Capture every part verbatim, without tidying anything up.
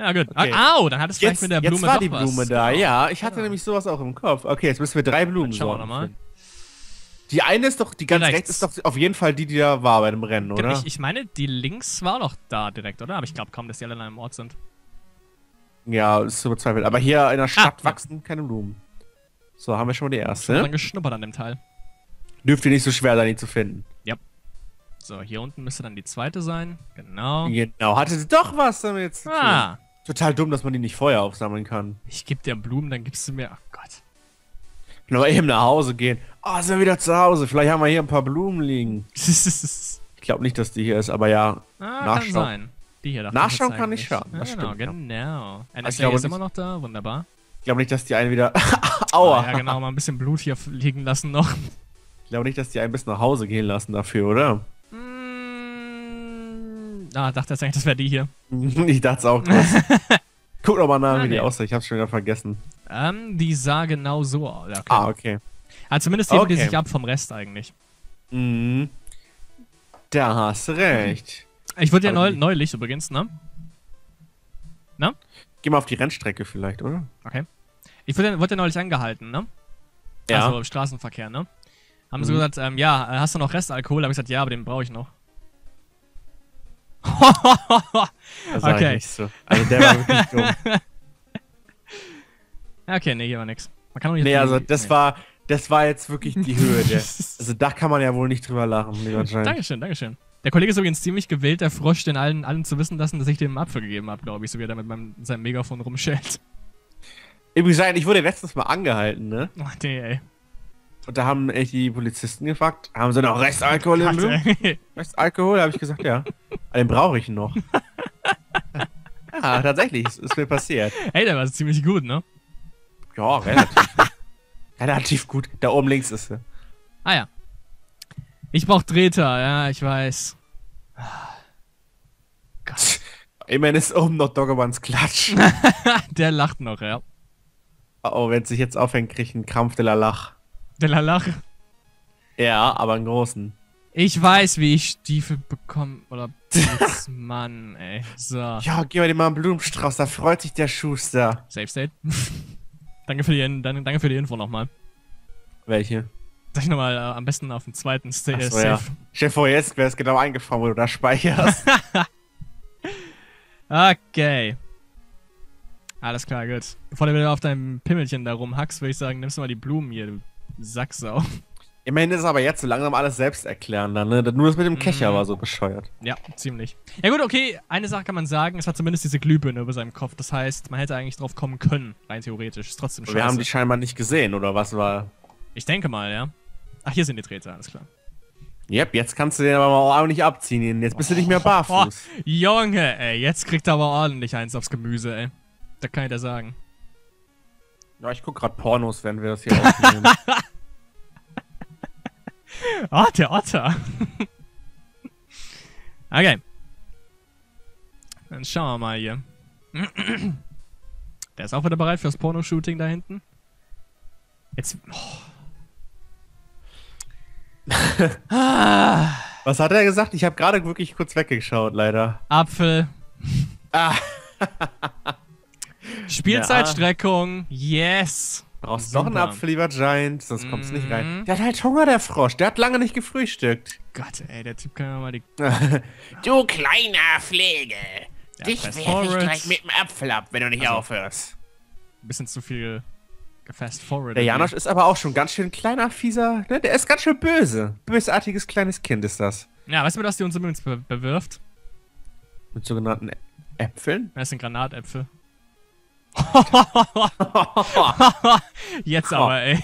Ja, gut. Okay. Au, dann hat es vielleicht Jetzt, mit der jetzt Blume war doch die Blume was. da, Genau. ja. Ich hatte Ja. nämlich sowas auch im Kopf. Okay, jetzt müssen wir drei Blumen Schauen wir sorten. nochmal. Die eine ist doch, die ganz rechts. rechts ist doch auf jeden Fall die, die da war bei dem Rennen, oder? Ich, ich meine, die links war doch da direkt, oder? Aber ich glaube kaum, dass die alle in einem Ort sind. Ja, ist zu bezweifelt. Aber hier in der Stadt ja. wachsen keine Blumen. So, haben wir schon mal die Ich erste. hab dann geschnuppert an dem Teil. Dürfte nicht so schwer sein, die zu finden. So, hier unten müsste dann die zweite sein. Genau. Genau, hatte sie doch was damit zu tun. Ah, Total dumm, dass man die nicht vorher aufsammeln kann. ich geb dir Blumen, dann gibst du mir... Ach Gott. Nur eben nach Hause gehen. Oh, sind wir wieder zu Hause. Vielleicht haben wir hier ein paar Blumen liegen. Ich glaube nicht, dass die hier ist, aber ja. ah, kann Nachschauen. sein. Die hier. Nachschauen kann nicht schaden, Ja, das genau, stimmt, ja. genau. N S A glaube ist nicht- immer noch da, wunderbar. Ich glaube nicht, dass die einen wieder. Aua. Ah, ja, genau, mal ein bisschen Blut hier liegen lassen noch. Ich glaube nicht, dass die einen bis nach Hause gehen lassen dafür, oder? Mm, ah, dachte jetzt eigentlich, das wäre die hier. Ich dachte es auch krass. Guck doch mal nach, Ah, wie die nee. aussah. Ich hab's schon wieder vergessen. Ähm, die sah genau so aus. Ja, okay. Ah, okay. Ah, zumindest heben die Okay. sich ab vom Rest eigentlich. Mhm. Da hast du recht. Ich wurde ja Aber neu, die- neulich übrigens, ne? Geh mal auf die Rennstrecke vielleicht, oder? Okay. Ich wurde, wurde ja neulich angehalten, ne? Ja. Also im Straßenverkehr, ne? Haben sie Mhm. gesagt, ähm, ja, äh, hast du noch Restalkohol? Da habe ich gesagt, ja, aber den brauche ich noch. Das sag Okay. ich nicht so. Also der war wirklich dumm. Okay, nee, hier war nix. Man kann doch nicht Nee, also das nee. war, das war jetzt wirklich die Höhe. Der, also da kann man ja wohl nicht drüber lachen, lieber Giant. Dankeschön, Dankeschön. Der Kollege ist übrigens ziemlich gewillt, der Frosch, den allen, allen zu wissen lassen, dass ich dem einen Apfel gegeben habe, glaube ich, so wie er da mit meinem, seinem Megafon rumschellt. Übrigens, Giant, ich wurde letztens mal angehalten, ne? Oh, nee, ey. Und da haben echt die Polizisten gefragt, haben sie noch Restalkohol im Gott, Blut? ey. Restalkohol? Da habe ich gesagt, ja. Aber den brauche ich noch. Ja, tatsächlich, es ist mir passiert. Ey, der war ziemlich gut, ne? Ja, relativ. relativ gut. Da oben links ist sie. Ah ja. Ich brauch Drehter, ja, ich weiß. Gott. Immerhin ist oben noch Doggerbuns Klatsch. Der lacht noch, ja. Oh, wenn es sich jetzt aufhängt, krieg ich einen Krampf de la Lach. Der lach. Ja, aber einen großen. Ich weiß, wie ich Stiefel bekomme. Oder Blitz, Mann, ey. So. Ja, gib mir dir mal einen Blumenstrauß, da freut sich der Schuster. Safe State. danke, für die, In- danke, danke für die Info nochmal. Welche? Sag ich nochmal, äh, am besten auf dem zweiten Sta Ach äh, so, ja. Safe. Stell dir vor, jetzt wäre es genau eingefahren, wo du da speicherst. Okay. Alles klar, gut. Bevor du wieder auf deinem Pimmelchen da rumhackst, würde ich sagen, nimmst du mal die Blumen hier, du Sacksau. Immerhin ist es aber jetzt so langsam alles selbst erklären dann, ne? Nur das mit dem Kescher Mhm. war so bescheuert. Ja, ziemlich. Ja gut, okay, eine Sache kann man sagen, es hat zumindest diese Glühbirne über seinem Kopf. Das heißt, man hätte eigentlich drauf kommen können, rein theoretisch. Ist trotzdem scheiße. Wir haben die scheinbar nicht gesehen, oder was war? Ich denke mal, ja. Ach, hier sind die Treter, alles klar. Yep, jetzt kannst du den aber auch nicht abziehen. Jetzt bist du nicht mehr barfuß. Oh, Junge, ey, jetzt kriegt er aber ordentlich eins aufs Gemüse, ey. Da kann ich dir sagen. Ja, ich guck grad Pornos, während wir das hier aufnehmen. Oh, der Otter. Okay. Dann schauen wir mal hier. Der ist auch wieder bereit fürs Pornoshooting da hinten. Jetzt. Oh. ah, Was hat er gesagt? Ich habe gerade wirklich kurz weggeschaut, leider. Apfel. Ah, Spielzeitstreckung. Yes. brauchst doch einen Super. Apfel, lieber Giant, sonst kommt's nicht Mhm. rein. Der hat halt Hunger, der Frosch. Der hat lange nicht gefrühstückt. Gott, ey, der Typ kann ja mal die. Du kleiner Pflege. Ja, Dich fast werf ich forward. gleich mit dem Apfel ab, wenn du nicht Also, aufhörst. Ein bisschen zu viel gefast forward. Der Janosch ist aber auch schon ganz schön kleiner, fieser. Ne? Der ist ganz schön böse. Bösartiges kleines Kind ist das. Ja, weißt du, was die uns übrigens be bewirft? Mit sogenannten Ä- Äpfeln. Das sind Granatäpfel. Jetzt aber, ey.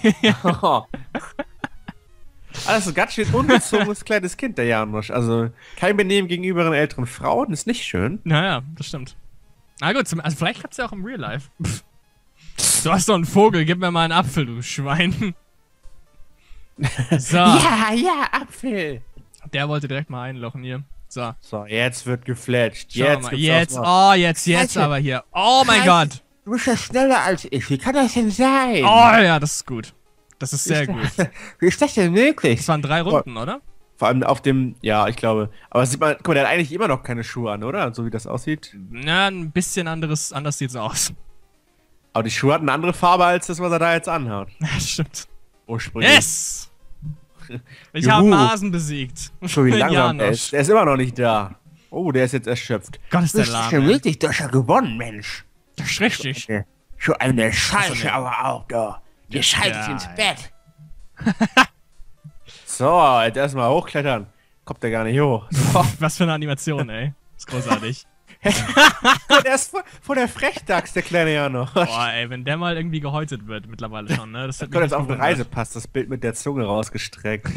Das ist ein ganz schön ungezogenes kleines Kind, der Janosch. Also kein Benehmen gegenüber den älteren Frauen ist nicht schön. Naja, das stimmt. Na gut, zum, also vielleicht klappt's ja auch im Real Life. Pff. Du hast doch einen Vogel, gib mir mal einen Apfel, du Schwein. So, Ja, ja, Apfel. der wollte direkt mal einlochen hier. So, So, jetzt wird gefletscht. schau Jetzt mal. gibt's Jetzt, auch mal- oh, jetzt, jetzt Scheiße. aber hier. Oh mein Scheiße. Gott. Du bist ja schneller als ich. Wie kann das denn sein? Oh ja, das ist gut. Das ist sehr Wie gut. ist das- Wie ist das denn möglich? Das waren drei Runden, oder? Vor allem auf dem, ja, ich glaube. Aber sieht man, guck mal, der hat eigentlich immer noch keine Schuhe an, oder? So wie das aussieht. Na, ein bisschen anderes, anders sieht's aus. Aber die Schuhe hatten eine andere Farbe als das, was er da jetzt anhat. Ja, stimmt. Ursprünglich. Yes! Ich Juhu. habe einen Hasen besiegt. Schon wie langsam der Janosch. ist. Der ist immer noch nicht da. Oh, der ist jetzt erschöpft. Gott, ist der Du lahm, hast schon ey. wirklich doch schon gewonnen, Mensch. Das ist richtig. Schon eine Scheiße, aber auch da. Dir schaltet Ja, ins ja. Bett. So, jetzt erstmal hochklettern. Kommt der gar nicht hoch. So. Was für eine Animation, ey. Ist großartig. Und er ist vor, vor der Frechdachs, der kleine Janosch. Boah, ey, wenn der mal irgendwie gehäutet wird, mittlerweile schon, ne? Das hat Ich könnte mich jetzt auf nicht den gewundert. Reisepass das Bild mit der Zunge rausgestreckt.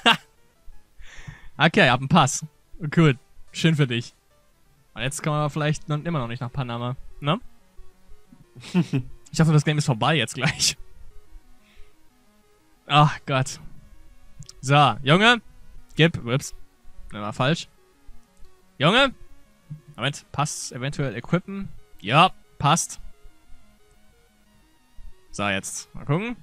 Okay, ab dem Pass. Cool. Schön für dich. Und jetzt kommen wir vielleicht noch, immer noch nicht nach Panama, ne? Ich hoffe, das Game ist vorbei jetzt gleich. Ach Gott. So, Junge. Gib. Ups. Das war falsch. Junge. Moment. Pass eventuell equippen. Ja, passt. So, jetzt. Mal gucken.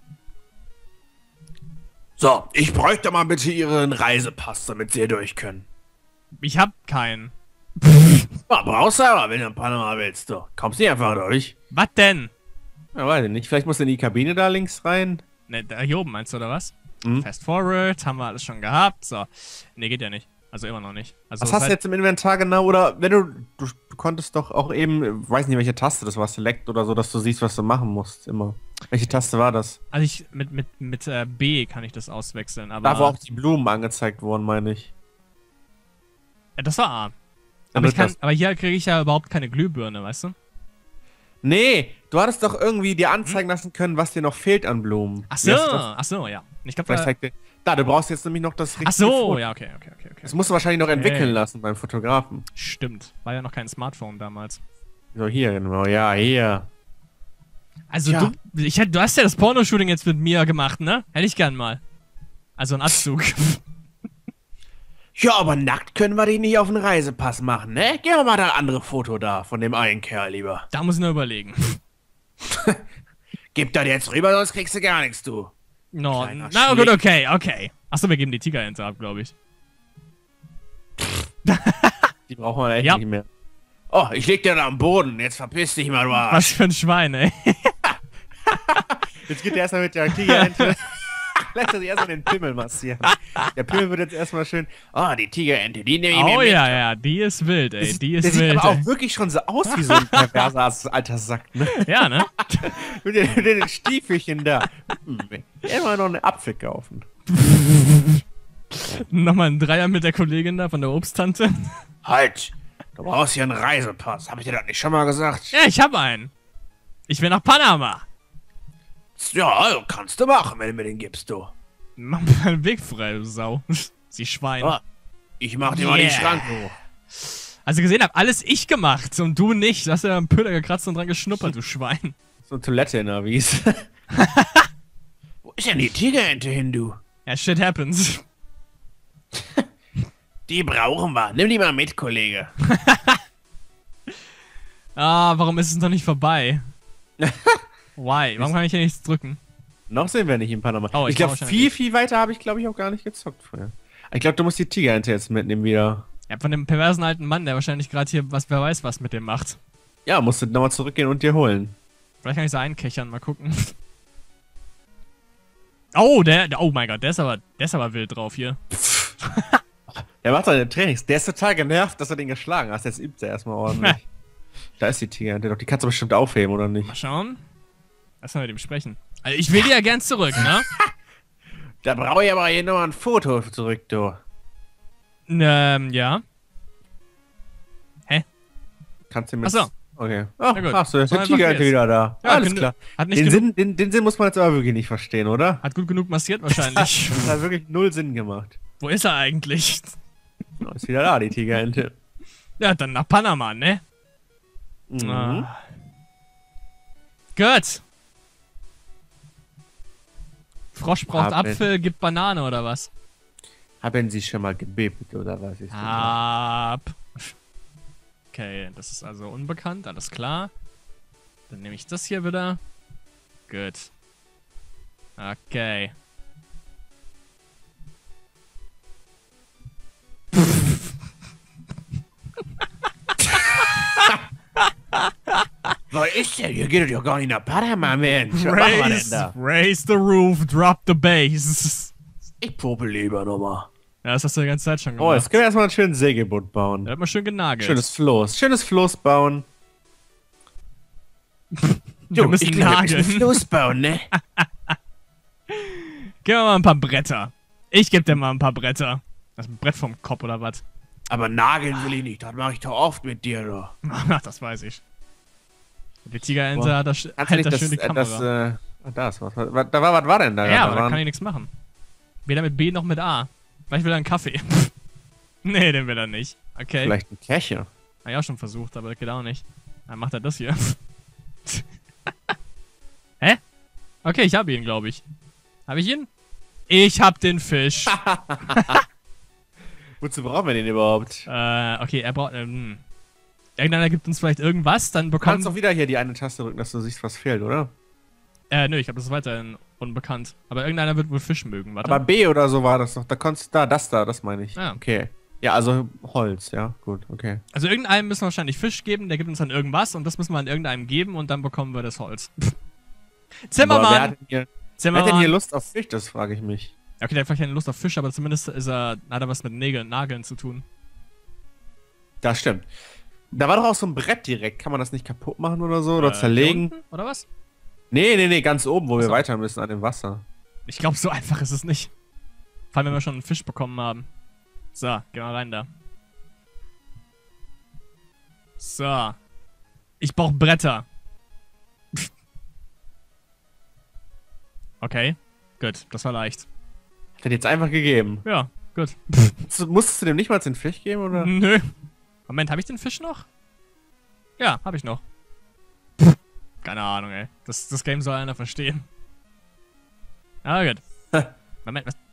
So, ich bräuchte mal bitte Ihren Reisepass, damit Sie hier durch können. Ich hab keinen. Ja, brauchst du aber, wenn du in Panama willst, du. Kommst nicht einfach durch. Was denn? Ja, weiß ich nicht. Vielleicht musst du in die Kabine da links rein. Ne, da hier oben meinst du, oder was? Mhm. Fast forward, haben wir alles schon gehabt. So. Ne, geht ja nicht. Also immer noch nicht. Also Was es hast ist du jetzt im Inventar genau? Oder wenn du, du, du konntest doch auch eben, weiß nicht, welche Taste das war, Select oder so, dass du siehst, was du machen musst, immer. Welche Taste war das? Also ich, mit, mit, mit äh, B kann ich das auswechseln, aber... Da, wo auch die Blumen angezeigt wurden, meine ich. Äh, das war A. Dann Aber, ich wird kann, das- aber hier kriege ich ja überhaupt keine Glühbirne, weißt du? Nee, du hattest doch irgendwie dir anzeigen lassen können, was dir noch fehlt an Blumen. Ach Wie so, hast du das- ach so, ja. Ich glaube, Vielleicht da, zeigt dir. Da, du brauchst jetzt nämlich noch das richtige ach so, Foto. ja, okay, okay, okay, okay. Das musst du wahrscheinlich noch entwickeln Okay. lassen beim Fotografen. Stimmt. War ja noch kein Smartphone damals. So, hier, genau, ja, hier. Also Tja. du, ich, hätt- du hast ja das Pornoshooting jetzt mit mir gemacht, ne? Hätte ich gern mal. Also ein Abzug. Ja, aber nackt können wir dich nicht auf den Reisepass machen, ne? Gehen wir mal das andere Foto da, von dem einen Kerl lieber. Da muss ich nur überlegen. Gib das jetzt rüber, sonst kriegst du gar nichts, du. No, Kleiner na Schlick. gut, okay, okay. Achso, wir geben die Tigerente ab, glaube ich. Die brauchen wir echt Ja. nicht mehr. Oh, ich leg dir da am Boden, jetzt verpiss dich mal, du Arsch. Was für ein Schwein, ey. Jetzt geht der erstmal mit der Tigerente. Lässt er sich erstmal den Pimmel massieren. Der Pimmel wird jetzt erstmal schön. Oh, die Tigerente, die nehme ich mir Oh mit. ja, ja, die ist wild, ey. Das- Die der ist sieht wild. aber ey. auch wirklich schon so aus wie so ein perverser alter Sack, ne? Ja, ne? Mit den, mit den Stiefelchen da. Hm, immer noch einen Apfel kaufen. Nochmal ein Dreier mit der Kollegin da von der Obsttante. Halt! Du brauchst hier einen Reisepass. Hab ich dir das nicht schon mal gesagt? Ja, ich hab einen. Ich will nach Panama. Ja, also kannst du machen, wenn du mir den gibst, du. Mach mir einen Weg frei, du Sau. Sie Schwein. Ah, ich mach dir mal Yeah. den Schrank hoch. Also gesehen hab alles ich gemacht und du nicht. Du hast ja am Pöder gekratzt und dran geschnuppert, du Schwein. So eine Toilette in der Wiese. Wo ist denn die Tigerente hin, du? Ja, shit happens. Die brauchen wir. Nimm die mal mit, Kollege. Ah, warum ist es noch nicht vorbei? Why? Warum kann ich hier nichts drücken? Noch sind wir nicht in Panama. Oh, ich ich glaube, brauch viel, viel weiter habe ich, glaube ich, auch gar nicht gezockt vorher. Ich glaube, du musst die Tigerente jetzt mitnehmen wieder. Ja, von dem perversen alten Mann, der wahrscheinlich gerade hier, was wer weiß, was mit dem macht. Ja, musst du nochmal zurückgehen und dir holen. Vielleicht kann ich so einkechern, mal gucken. Oh, der, der, oh mein Gott, der ist aber, der ist aber wild drauf hier. Der macht seine Trainings. Der ist total genervt, dass du den geschlagen hast. Jetzt übt er erstmal ordentlich. Da ist die Tigerente doch. Die kannst du bestimmt aufheben, oder nicht? Mal schauen. Lass mal mit ihm sprechen. Also ich will die ja gern zurück, ne? Da brauche ich aber hier nochmal ein Foto zurück, du. ähm, ja. Kannst du mir. Ach so. Okay. Ach, Na gut. hast du, ist So die einfach Tigerente geht's. wieder da. Ja, Alles genü- klar. Hat nicht Den genug, Sinn, den, den Sinn muss man jetzt aber wirklich nicht verstehen, oder? hat gut genug massiert wahrscheinlich. Das hat wirklich null Sinn gemacht. Wo ist er eigentlich? Oh, ist wieder da, die Tigerente. Ja, dann nach Panama, ne? Mhm. Ah. Gut. Frosch braucht Haben- Apfel, gibt Banane oder was? Haben Sie schon mal gebebt, oder was ist Ab. Okay, das ist also unbekannt, alles klar. Dann nehme ich das hier wieder. Gut. Okay. Was ist denn? Hier geht es ja gar nicht nach Panama, Mensch. Was machen wir denn Raise, da? raise the roof, drop the bass. Ich popel lieber nochmal. Ja, das hast du die ganze Zeit schon Oh, gemacht. jetzt können wir erstmal einen schönen Segelboot bauen. Da hat man schön genagelt. Schönes Floß. Schönes Floß bauen. Wir müssen ich glaub, wir nageln. müssen Floß bauen, ne? Gib mir mal ein paar Bretter. Ich geb dir mal ein paar Bretter. Das ist ein Brett vom Kopf oder was? Aber nageln will ich nicht. Das mache ich doch oft mit dir, doch. Ach, das weiß ich. Die Tigerente Boah. hat das, Kannst du hält nicht das schön die das, Kamera. das, äh, ah, da ist was. was da war, was war denn da? ja, da aber da waren, kann ich nichts machen. Weder mit B noch mit A. Vielleicht will er einen Kaffee. Nee, den will er nicht. Okay. vielleicht ein Käche. Hab ich auch schon versucht, aber das geht auch nicht. Dann macht er das hier. Hä? Okay, ich habe ihn, glaube ich. Habe ich ihn? Ich hab den Fisch. Wozu brauchen wir den überhaupt? äh, okay, er braucht. Ähm, irgendeiner gibt uns vielleicht irgendwas, dann Du kannst bekommen. doch wieder hier die eine Taste drücken, dass du siehst, was fehlt, oder? Äh, nö, ich glaube, das ist weiterhin unbekannt. Aber irgendeiner wird wohl Fisch mögen, warte. Aber B oder so war das doch. Da konntest da, das da, das meine ich. Ah. Okay. Ja, also Holz, ja, gut, okay. Also irgendeinem müssen wir wahrscheinlich Fisch geben, der gibt uns dann irgendwas und das müssen wir an irgendeinem geben und dann bekommen wir das Holz. Aber wer Zimmermann! hat denn hier, wer hat denn hier Zimmermann! Lust auf Fisch? Das frage ich mich. Okay, der hat vielleicht keine Lust auf Fisch, aber zumindest ist er, hat er was mit Nägeln, Nageln zu tun. Das stimmt. Da war doch auch so ein Brett direkt. Kann man das nicht kaputt machen oder so? Oder Äh, zerlegen? hier unten, oder was? Nee, nee, nee, ganz oben, wo wir Achso. weiter müssen, an dem Wasser. Ich glaube, so einfach ist es nicht. Vor allem, wenn wir schon einen Fisch bekommen haben. So, geh mal rein da. So. Ich brauche Bretter. Okay, gut, das war leicht. Hat er dir jetzt einfach gegeben. Ja, gut. Musstest- Musstest du dem nicht mal den Fisch geben, oder? Nö. Moment, habe ich den Fisch noch? Ja, habe ich noch. Keine Ahnung, ey. Das, das Game soll einer verstehen. Ah, gut. Moment, was?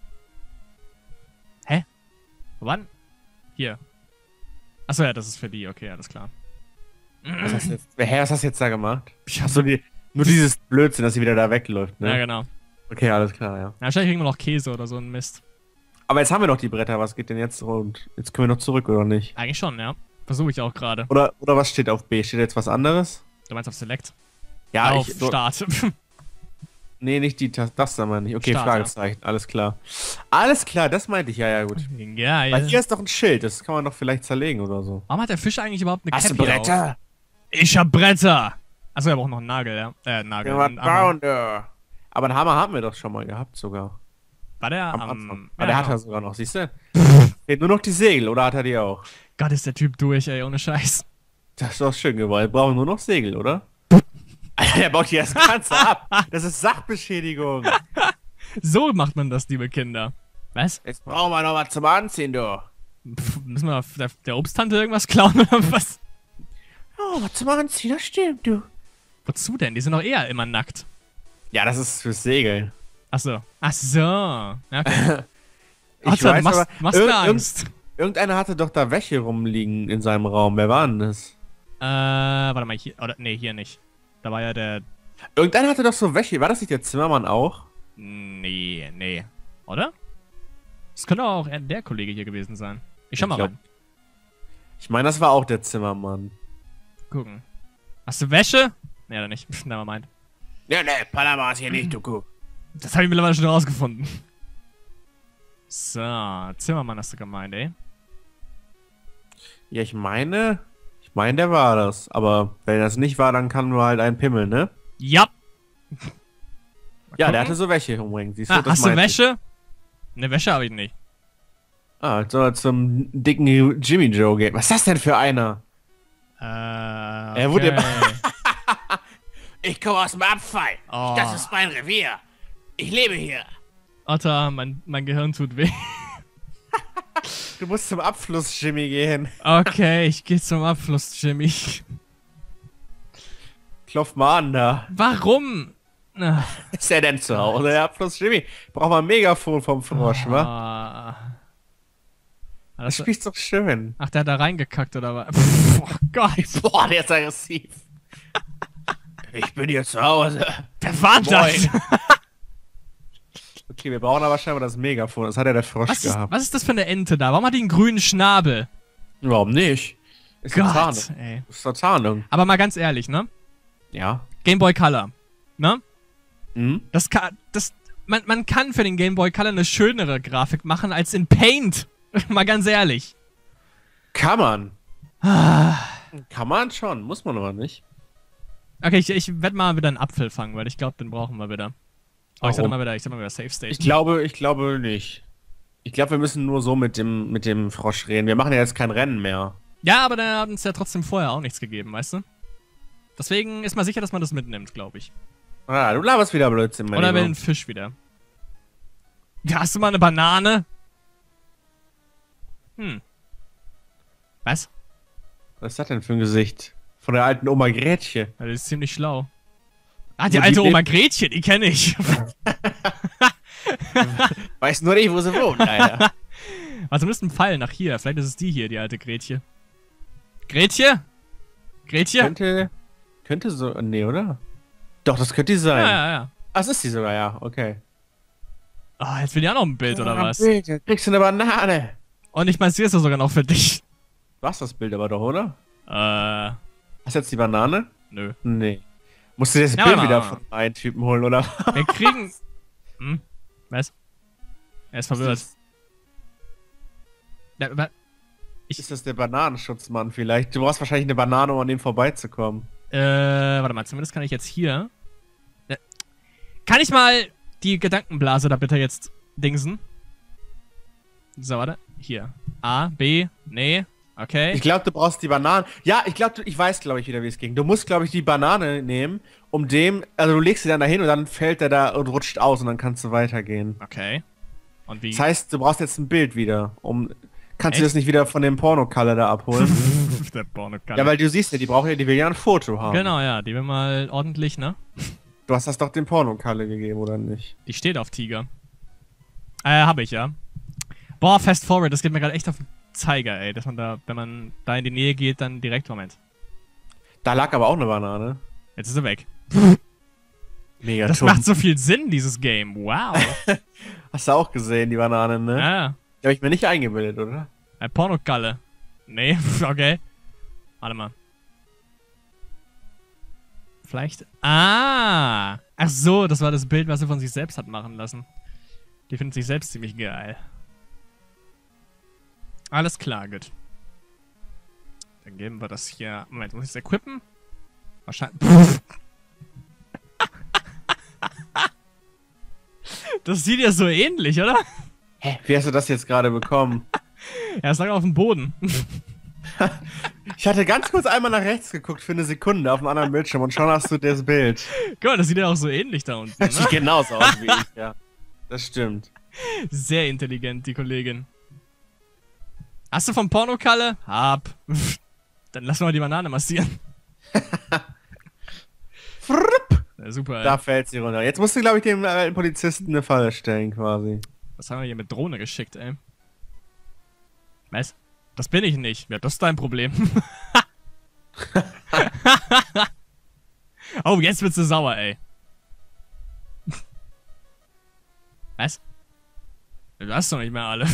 Hä? Wann? Hier. Achso, ja, das ist für die. Okay, alles klar. Was hast du jetzt, hä, was hast du jetzt da gemacht? Ich hab Achso, die, nur dieses Blödsinn, dass sie wieder da wegläuft, ne? Ja, genau. Okay, alles klar, ja. Ja, wahrscheinlich kriegen wir noch Käse oder so ein Mist. Aber jetzt haben wir doch die Bretter, was geht denn jetzt und jetzt können wir noch zurück, oder nicht? Eigentlich schon, ja. Versuche ich auch gerade. Oder, oder was steht auf B? Steht jetzt was anderes? Du meinst auf Select? Ja, auf ich. So, Start. nee, nicht die Tas- das da meine ich. Okay, Start, Fragezeichen, alles klar. Alles klar, das meinte ich, ja, ja, gut. ja, ja. Weil hier ist doch ein Schild, das kann man doch vielleicht zerlegen oder so. Warum hat der Fisch eigentlich überhaupt eine Hast du Cappy auf? Bretter? Ich hab Bretter! Achso, er braucht noch einen Nagel, ja. Äh, Nagel. Ja, was einen Hammer. bauen da? Aber einen Hammer haben wir doch schon mal gehabt sogar. War der Am am... Anfang. ja, Aber der hat genau. er sogar noch, siehst du? Fehlt nur noch die Segel, oder hat er die auch? Gott, ist der Typ durch, ey, ohne Scheiß. Das ist doch schön gewollt. Wir brauchen nur noch Segel, oder? Alter, der baut hier das Ganze ab. Das ist Sachbeschädigung. So macht man das, liebe Kinder. Was? Jetzt brauchen wir noch was zum Anziehen, du. Pff, müssen wir der, der Obsttante irgendwas klauen oder was? Oh, was zum Anziehen, das stimmt, du. Wozu denn? Die sind doch eher immer nackt. Ja, das ist fürs Segeln. Achso. Ach so. Ja, okay. Ich Alter, weiß, du machst, aber machst irg- mir irg- Angst. Irgendeiner hatte doch da Wäsche rumliegen in seinem Raum. Wer war denn das? Äh, warte mal, hier, oder, nee, hier nicht. Da war ja der, Irgendeiner hatte doch so Wäsche. War das nicht der Zimmermann auch? nee, nee. Oder? Das könnte auch eher der Kollege hier gewesen sein. Ich schau Ich mal glaub- rein. Ich meine, das war auch der Zimmermann. Gucken. Hast du Wäsche? Nee, oder nicht. Nevermind. Ja, ne, Panama ist hier nicht, du Kuh. Das habe ich mittlerweile schon rausgefunden. So, Zimmermann hast du gemeint, ey. Ja, ich meine, ich meine, der war das. Aber wenn das nicht war, dann kann nur halt ein Pimmel, ne? Ja. Ja, der hatte so Wäsche umhängen. Siehst du, Ah, das hast du meinte ich. Wäsche? Ne, Wäsche habe ich nicht. Ah, jetzt soll er zum dicken Jimmy Joe gehen. Was ist das denn für einer? Äh, okay. Er wurde- Ich komme aus dem Abfall. Oh. Das ist mein Revier. Ich lebe hier. Otter, mein, mein Gehirn tut weh. Du musst zum Abfluss, Jimmy, gehen. Okay, ich gehe zum Abfluss, Jimmy. Klopf mal an da. Warum? Ah, Ist er denn zu Hause? Der Abfluss, Jimmy. Braucht mal ein Megafon vom Frosch, wa? ah. Das Das, spielst doch schön. ach, der hat da reingekackt, oder was? Pff, oh Gott. Boah, der ist aggressiv. Ich bin hier zu Hause. Wer war das? Moin. Okay, wir brauchen aber scheinbar das Megafon. Das hat ja der Frosch Was ist, gehabt. was ist das für eine Ente da? Warum hat die einen grünen Schnabel? Warum nicht? Ist doch Tarnung. Gott, ey. Ist doch Tarnung. Aber mal ganz ehrlich, ne? Ja. Game Boy Color. Ne? Mhm. Das kann, das, man, man kann für den Game Boy Color eine schönere Grafik machen als in Paint. Mal ganz ehrlich. Kann man. Kann man schon, muss man aber nicht. Okay, ich, ich werde mal wieder einen Apfel fangen, weil ich glaube, den brauchen wir wieder. Oh, ich sag Warum? mal wieder, ich sag mal wieder Safe State. Ich glaube, ich glaube nicht. Ich glaube, wir müssen nur so mit dem, mit dem Frosch reden. Wir machen ja jetzt kein Rennen mehr. Ja, aber der hat uns ja trotzdem vorher auch nichts gegeben, weißt du? Deswegen ist mal sicher, dass man das mitnimmt, glaube ich. Ah, du laberst wieder Blödsinn, mein Oder will Lieber. ein Fisch wieder. Ja, hast du mal eine Banane? Hm. Was? Was ist das denn für ein Gesicht? Von der alten Oma Gretchen. Ja, das ist ziemlich schlau. Ah, die Wo alte die Oma lebt- Gretchen, die kenne ich. Weiß nur nicht, wo sie wohnt, Alter. Also müsste ein Pfeil nach hier. Vielleicht ist es die hier, die alte Gretchen. Gretchen? Gretchen? Könnte, könnte so, nee, oder? Doch, das könnte die sein. Ja, ja, ja. Ach, das ist die sogar, ja, okay. Ah, jetzt will ich auch noch ein Bild, oder was? Bitte, kriegst du eine Banane? Und ich meine, sie ist ja sogar noch für dich. Du hast das Bild aber doch, oder? Äh, Hast du jetzt die Banane? nö. Nee. Musst du dir das Ja, Bild warte wieder mal. von einem Typen holen, oder? Wir kriegen... Hm? Was? Er ist verwirrt. Ja, aber Ist das der Bananenschutzmann vielleicht? Du brauchst wahrscheinlich eine Banane, um an dem vorbeizukommen. Äh, warte mal, zumindest kann ich jetzt hier... Ja. Kann ich mal die Gedankenblase da bitte jetzt dingsen? So, warte. Hier. A, B, nee, okay. Ich glaube, du brauchst die Banane. Ja, ich glaube, ich weiß, glaube ich, wieder, wie es ging. Du musst, glaube ich, die Banane nehmen, um dem, also du legst sie dann dahin und dann fällt der da und rutscht aus und dann kannst du weitergehen. Okay. Und wie? Das heißt, du brauchst jetzt ein Bild wieder, um, kannst du Echt? das nicht wieder von dem Pornokalle da abholen? Der Pornokalle. Ja, weil du siehst ja, die braucht ja, die will ja ein Foto haben. Genau, ja, die will mal ordentlich, ne? Du hast das doch dem Pornokalle gegeben, oder nicht? Die steht auf Tiger. Äh, hab ich, ja. Boah, Fast Forward, das geht mir gerade echt auf den Zeiger, ey. Dass man da, wenn man da in die Nähe geht, dann direkt, Moment. Da lag aber auch eine Banane. Jetzt ist sie weg. Mega Das dumm. macht so viel Sinn, dieses Game. Wow. Hast du auch gesehen, die Banane, ne? Ja, Die habe ich mir nicht eingebildet, oder? ein Pornokalle. Nee, okay. Warte mal. Vielleicht. Ah! Ach so, das war das Bild, was sie von sich selbst hat machen lassen. Die findet sich selbst ziemlich geil. Alles klar, gut. Dann geben wir das hier. Moment, muss ich es equippen? Wahrscheinlich. Das sieht ja so ähnlich, oder? Hä? Wie hast du das jetzt gerade bekommen? Er ist lange auf dem Boden. Ich hatte ganz kurz einmal nach rechts geguckt für eine Sekunde auf einem anderen Bildschirm und schon hast du das Bild. Guck mal, das sieht ja auch so ähnlich da unten. Das sieht Ne? genauso aus wie ich, ja. Das stimmt. Sehr intelligent, die Kollegin. Hast du vom Pornokalle? Hab. Dann lass mal die Banane massieren. Frupp. Ja, super, ey. Da fällt sie runter. Jetzt musst du, glaube ich, dem alten Polizisten eine Falle stellen, quasi. Was haben wir hier mit Drohne geschickt, ey? Was? Das bin ich nicht. Ja, das ist dein Problem. Oh, jetzt wird sie sauer, ey. Was? Du hast doch nicht mehr alle.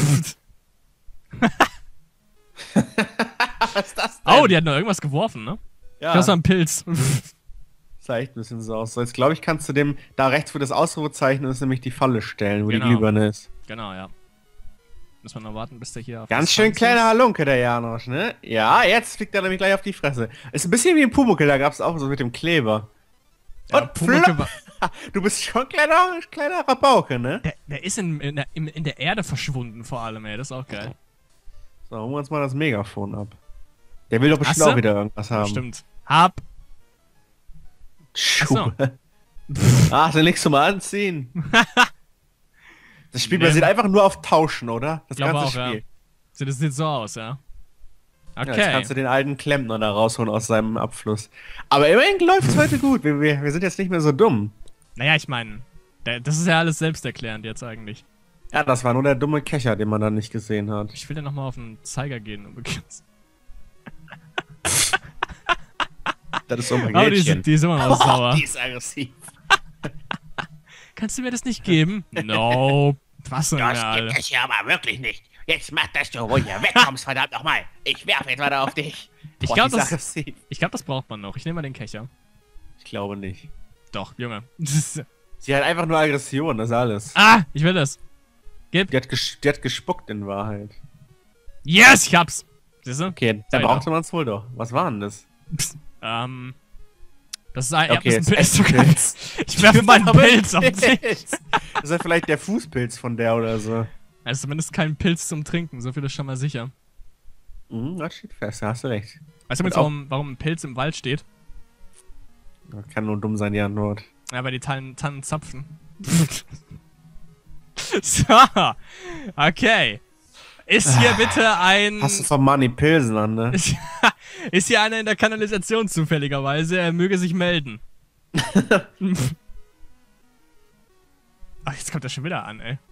Was ist das denn? Oh, die hat noch irgendwas geworfen, ne? ja, Das war ein Pilz. sah echt ein bisschen so aus. So, jetzt, glaube ich, kannst du dem da rechts für das Ausrufezeichen ist nämlich die Falle stellen, wo Genau. die Glühbirne ist. Genau, ja. Müssen wir noch warten, bis der hier auf Ganz Distanz schön ist. kleiner Halunke, der Janosch, ne? Ja, jetzt fliegt er nämlich gleich auf die Fresse. Ist ein bisschen wie ein Pumuckl, da gab's auch so mit dem Kleber. Ja, Und Pumuckl flop. war- Du bist schon kleiner, kleiner Rabauke, ne? Der, der ist in, in, der, in, in der Erde verschwunden vor allem, ey. Das ist auch geil. So, holen wir uns mal das Megafon ab. Der will doch bestimmt Hast du? auch wieder irgendwas haben. Stimmt. Hab. Schuh. Ach, dann legst du mal anziehen. Das Spiel Nee. basiert einfach nur auf Tauschen, oder? Das Glaube ganze auch, ja. Spiel. Sieht das sieht so aus, ja. Ja, jetzt Okay. kannst du den alten Klempner da rausholen aus seinem Abfluss. Aber immerhin läuft's heute gut. Wir, wir, wir sind jetzt nicht mehr so dumm. Naja, ich meine, das ist ja alles selbsterklärend jetzt eigentlich. Ja, das war nur der dumme Kescher, den man dann nicht gesehen hat. Ich will ja nochmal auf den Zeiger gehen übrigens. Das ist so ein Aber die ist, die ist immer noch sauer. Die ist aggressiv. Kannst du mir das nicht geben? No. Was denn, Das Alter? gibt es hier aber wirklich nicht. Jetzt mach, dass du ruhig hier wegkommst, verdammt nochmal. Ich werfe jetzt weiter auf dich. Ich Boah, glaube, die ist das, aggressiv. ich glaub, das braucht man noch. Ich nehme mal den Kescher. Ich glaube nicht. Doch, Junge. Sie hat einfach nur Aggression, das ist alles. Ah, ich will das. Gib. Die hat, ges die hat gespuckt in Wahrheit. Yes, ich hab's. Siehst du? Okay, da Alter. brauchte man es wohl doch. Was war denn das? Psst, ähm. Das ist ein, Okay, ja, das ist ein jetzt Pilz. Du echt ein kannst- Ich werfe mal einen Aber Pilz auf Pilz. dich. Das ist ja vielleicht der Fußpilz von der oder so. Also zumindest kein Pilz zum Trinken, so viel ist schon mal sicher. Mhm, das steht fest, da hast du recht. Weißt du übrigens, auch- warum, warum ein Pilz im Wald steht? Das kann nur dumm sein, die Antwort. Ja, weil die Tannen, Tannen zapfen. So, okay. Ist hier bitte ein... Hast du von Money Pilsen an, ne? Ist, ist hier einer in der Kanalisation zufälligerweise? Er möge sich melden. Ach, jetzt kommt er schon wieder an, ey.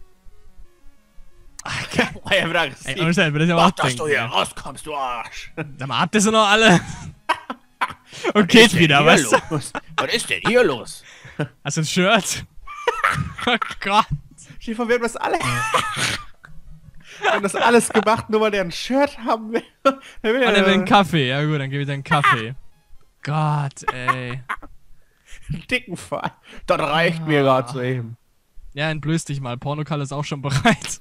Boah, ja, wieder Ey, ohne Scheiß, will ich aber Mach, auch dass denken. du hier ey. rauskommst, du Arsch. Sag mal, habt ihr sie noch alle? Und geht ist denn wieder, hier weißt du? los? Was ist denn hier los? Hast du ein Shirt? Oh Gott. Schiefer, wir haben das alle. Wir haben das alles gemacht, nur weil der ein Shirt haben will. Der will Und er will einen einen Kaffee. Ja gut, dann gebe ich dir einen Kaffee. Gott, ey. dicken Fall. Das reicht mir gerade so eben. Ja, entblöß dich mal. Pornokal ist auch schon bereit.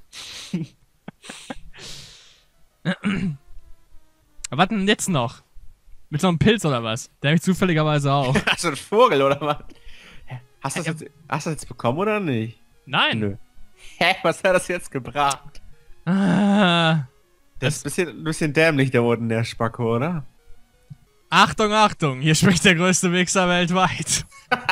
Was denn jetzt noch? Mit so einem Pilz oder was? Der habe ich zufälligerweise auch. Hast du einen Vogel oder was? Hast du das, jetzt, hast du das jetzt bekommen oder nicht? Nein. Nö. Hä, was hat das jetzt gebracht? Ah. Das ist ein bisschen, ein bisschen dämlich da unten, der Spacko, oder? Achtung, Achtung, hier spricht der größte Wichser weltweit.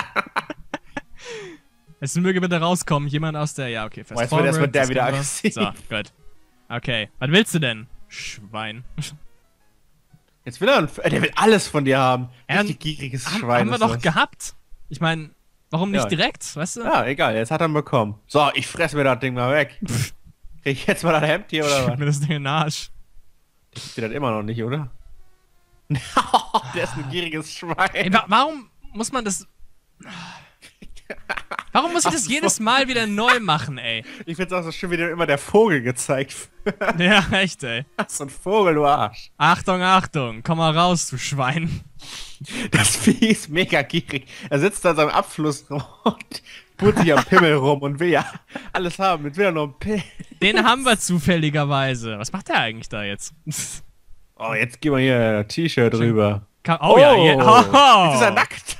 Es möge bitte rauskommen, jemand aus der... Ja, okay, fast Boah, jetzt wird erstmal der das wieder kennen wir. aggressiv. So, gut. Okay, was willst du denn? Schwein. Jetzt will er, ein, äh, der will alles von dir haben. Ja, Richtig gieriges Haben, Schwein. haben wir ist doch das. gehabt. Ich meine, warum nicht Ja. direkt, weißt du? Ja, egal, jetzt hat er ihn bekommen. So, ich fress mir das Ding mal weg. Krieg ich jetzt mal das Hemd hier oder Gib was? mir das Ding in den Arsch. Ich das immer noch nicht, oder? Der ist ein gieriges Schwein. Ey, wa warum muss man das... Warum muss ich das Ach so. jedes Mal wieder neu machen, ey? Ich find's auch so schön, wie dir immer der Vogel gezeigt wird. Ja, echt, ey. So ein Vogel, du Arsch. Achtung, Achtung, komm mal raus, du Schwein. Das Vieh ist mega gierig. Er sitzt da an seinem Abfluss rum und putzt sich am Pimmel rum und will ja alles haben. Jetzt will er noch einen Pill. Den haben wir zufälligerweise. Was macht der eigentlich da jetzt? Oh, jetzt gehen wir hier ein T-Shirt rüber. Ka- Oh, ja, je- oh. Jetzt ist er nackt.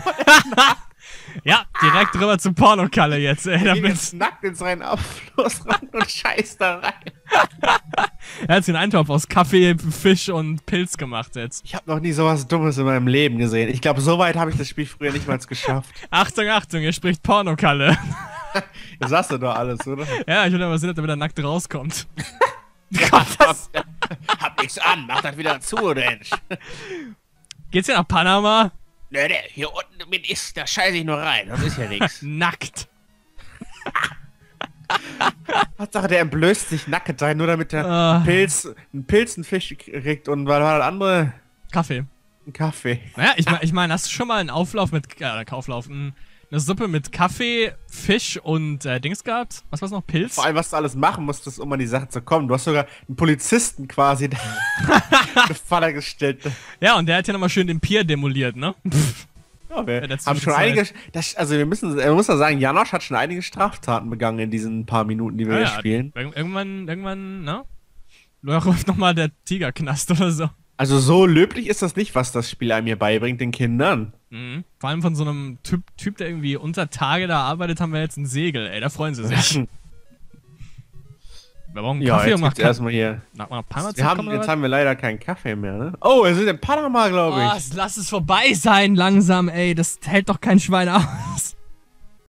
Ja, direkt rüber zum Pornokalle jetzt, ey. Er geht Damit, jetzt nackt in seinen Abfluss rein und scheißt da rein. er hat sich einen Eintopf aus Kaffee, Fisch und Pilz gemacht jetzt. Ich habe noch nie sowas Dummes in meinem Leben gesehen. Ich glaube, so weit habe ich das Spiel früher nicht mal geschafft. Achtung, Achtung, hier spricht Pornokalle. Das hast du doch alles, oder? Ja, ich will aber sehen, dass er wieder nackt rauskommt. Hab nix an, mach das wieder zu, Mensch. Geht's hier nach Panama? Nö, der hier unten mit ist, da scheiße ich nur rein. Das ist ja nix. Nackt. Hauptsache, der entblößt sich nackt rein, nur damit der Ah. Pilz, einen Pilz einen Fisch kriegt und weil war das andere Kaffee. ein Kaffee. Naja, ich meine, ich mein, hast du schon mal einen Auflauf mit, äh, Kauflauf, ein, eine Suppe mit Kaffee, Fisch und äh, Dings gehabt? Was war's noch? Pilz? Vor allem, was du alles machen musstest, um an die Sache zu kommen. Du hast sogar einen Polizisten quasi in eine Falle gestellt. Ja, und der hat ja nochmal schön den Pier demoliert, ne? Ja, wir In der haben schon Zwischenzeit. einige, das, also wir müssen, man muss ja sagen, Janosch hat schon einige Straftaten begangen in diesen paar Minuten, die wir hier Ja, ja, spielen. ir- irgendwann, irgendwann, ne? Läuft nochmal der Tigerknast oder so. Also so löblich ist das nicht, was das Spiel einem hier beibringt, den Kindern. Mhm. Vor allem von so einem Typ, typ, der irgendwie unter Tage da arbeitet, haben wir jetzt ein Segel, ey. Da freuen sie sich. Wir brauchen einen Ja, Kaffee, jetzt um nach, gibt's Pan erstmal hier. nach, nach Panama zu Wir haben, kommen, jetzt oder haben wir leider keinen Kaffee mehr, ne? Oh, wir sind in Panama, glaube was? ich. Oh, lass es vorbei sein langsam, ey. Das hält doch kein Schwein aus.